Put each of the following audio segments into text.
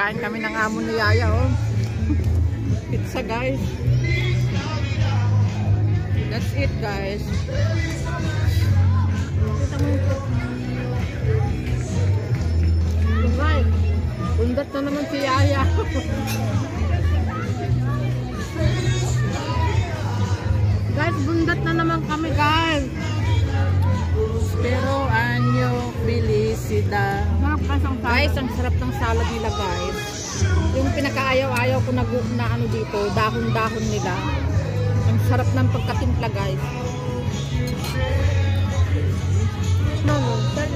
Kain kami ng amo ni Yaya, oh. Pizza, guys. That's it, guys. Alright. Bundat na naman si Yaya. Guys, bundat na naman kami, guys. Pero anyo felicidad. Guys, ang sarap ng salad nila, guys. Yung pinakaayaw-ayaw ko na ano dito, dahon-dahon nila. Ang sarap ng pagkatimpla, guys. Mamo,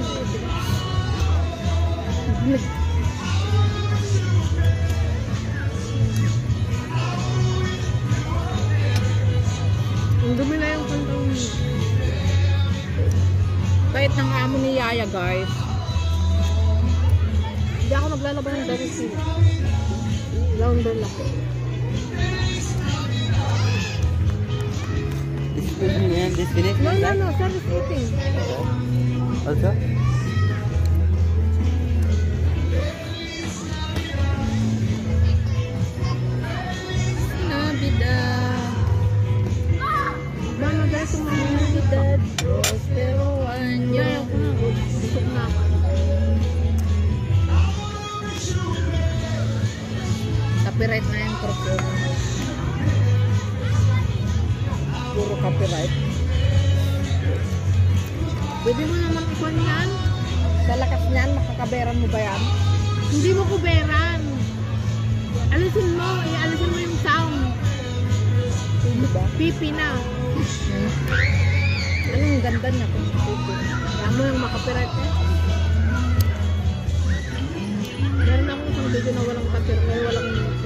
ang dumi na yung kantong. Bait ng amo ni Yaya, guys. Hindi ako naglalaba ng damit. Lounder lang. This finish? No, service eating. Also? Navidad. Mano, guys, yung mga Navidad. Pero anyo. Busog na ako. Copyright na yung microphone. Puro copyright. Pwede mo naman ikuan yan. Sa lakas niyan, makakaberan mo ba yan? Hindi mo kuberan. Alisin mo yung sound. Diba? Pipi na. Anong ganda niya kung pipi? Kaya mo yung makapiright eh. Meron akong isang video na walang copyright, walang music.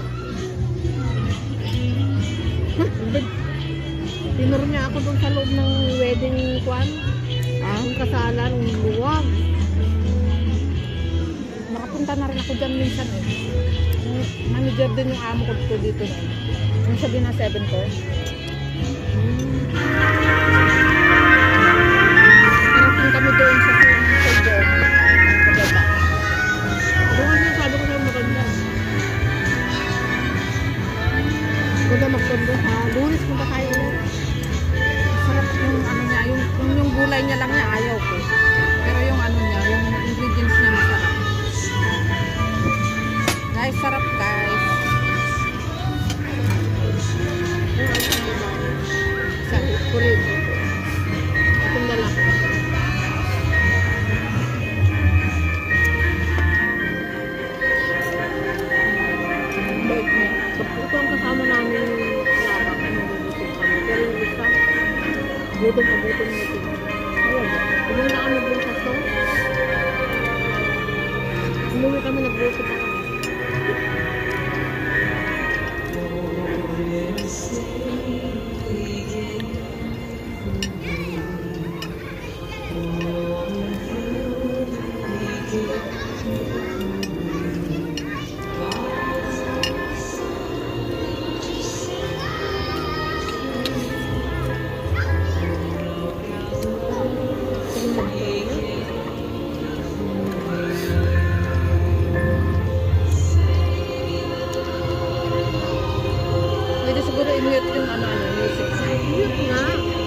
Tinur niya ako dun sa loob ng wedding kwan. Yung kasalan, yung luwag. Nakapunta na rin ako dyan minsan eh. Manager din yung amo ko dito na. Yung sabi na 7 ko. Narating kami doon sa job. Maganda. Doon kasi sabi ko sa'yo maganda. Maganda magtondo ha. Lunes mo ba kayo? Sarap yung ano niya. Yung gulay niya lang niya ayaw ko. Pero yung ano niya, yung ingredients niya masarap. Guys, sarap guys. Sa kulit. Itong lalaki. Bait niya. Ito ang kasama namin yung labak. Nagbubusin kami. Pero yung isa, gutom na gutom nito. Ayun. Umuwi na kami dun sa show. Umuwi kami, nagbusin na kami. Pwede siguro i-mute yung ano-ano music. Mute nga.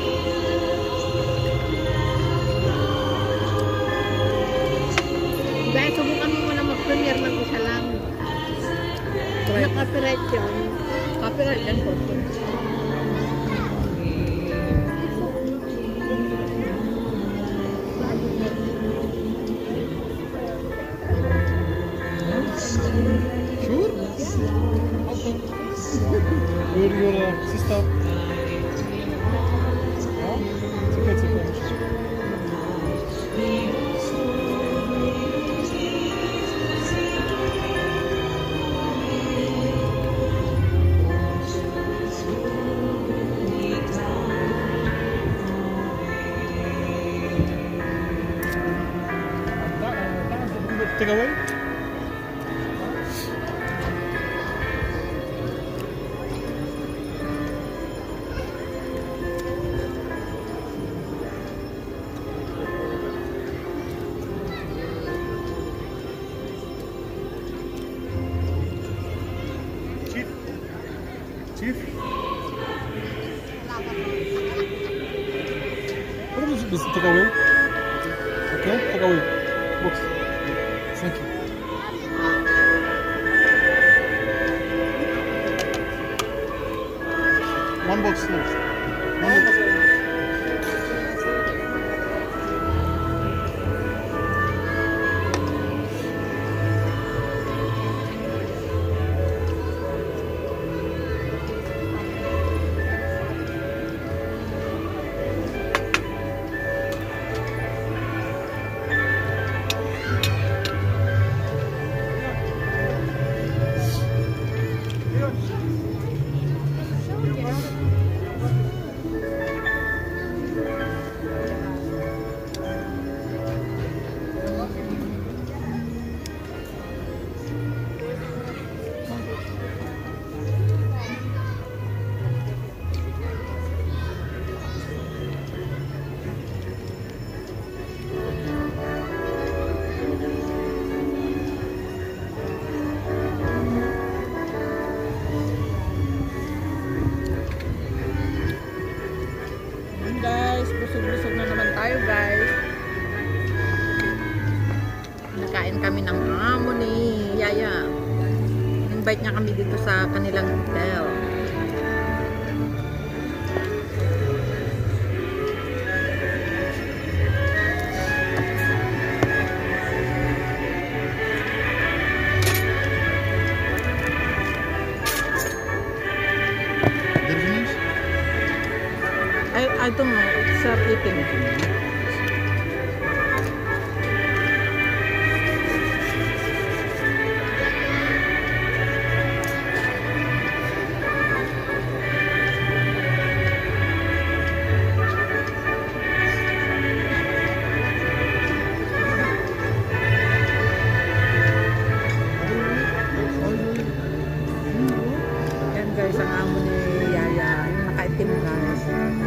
Guys, subukan mo muna mag-premiere ng isa lang. Na-copyright yun. Copyright yan po. Sure? Okay. Your sister. It's okay. Take away. Please take away. Okay, take away. Box. Thank you. One box left. One box. Guys, busog-busog na naman tayo guys. Nakain kami ng amo ni Yaya. Invite niya kami dito sa kanilang hotel. They're finished? I don't know. It's eating. Yan guys, ang amo ni Yaya. Yung nakaitim guys.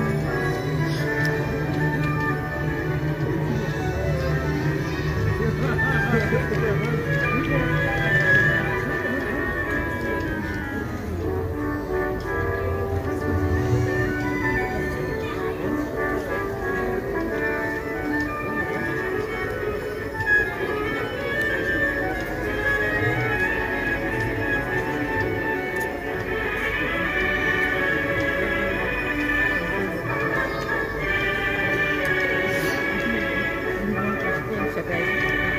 Yan siya guys.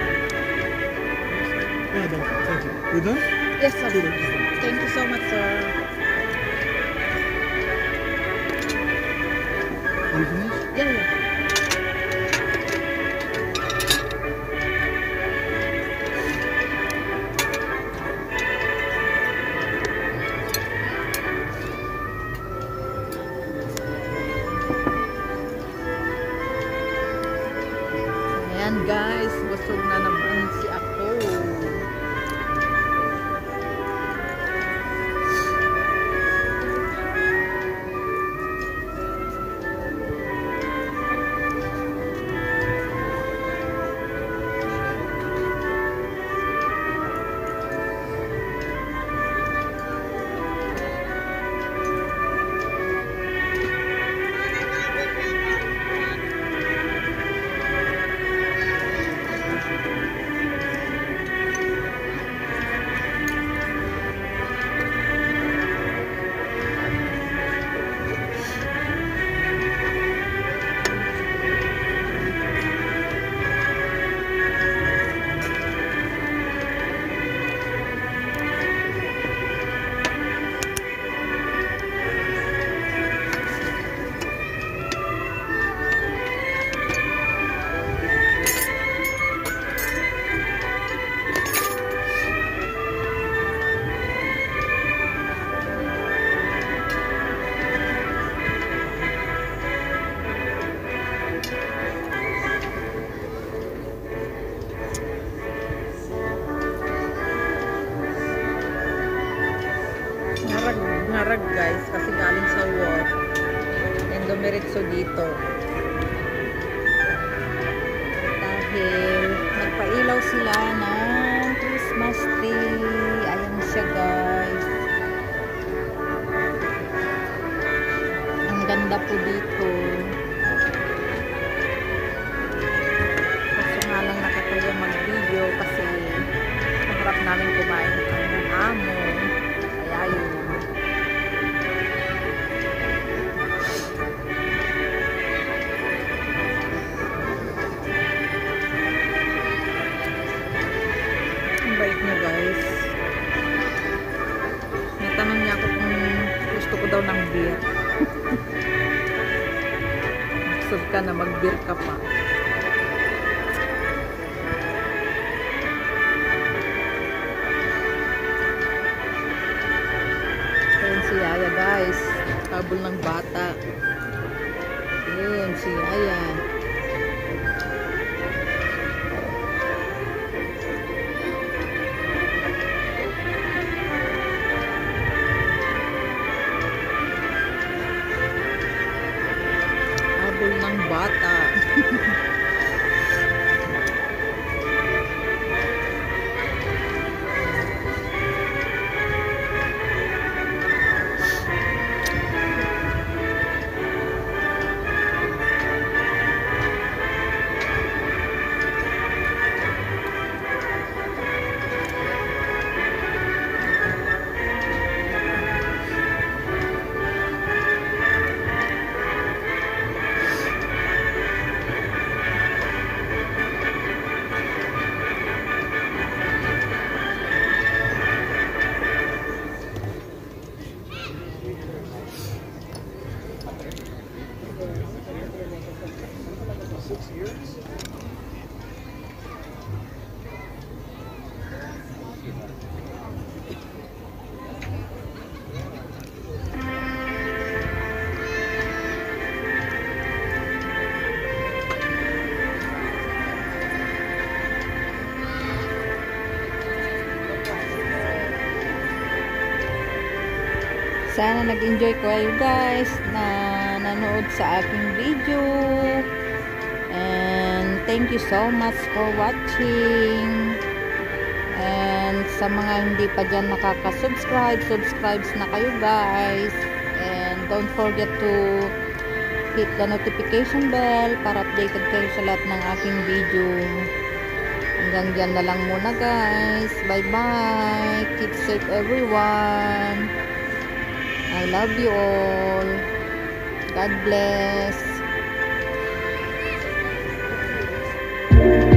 Yeah, done. Thank you. You done? Yes sir. Thank you so much sir. One finish? Yeah, yeah. Ayan guys, busog na naman si ako. Ngarag guys kasi galing sa work and dumiretso dito dahil nagpailaw sila ng Christmas tree. Ayan siya guys, ang ganda po dito. namin kumain ng aming amo. Kaya yun. Ang bait niya, guys. Natanong niya ako kung gusto ko daw ng beer. Gusto ka na mag-beer ka pa. Ayan si Yaya, guys. Habol ng bata. Ayan si Yaya. Habol ng bata. Sana nag-enjoy kayo, guys, na nanood sa aking video. And thank you so much for watching. And sa mga hindi pa dyan nakaka-subscribe, subscribe na kayo, guys. And don't forget to hit the notification bell para updated kayo sa lahat ng aking video. Hanggang dyan na lang muna, guys. Bye-bye. Keep safe, everyone. I love you all. God bless.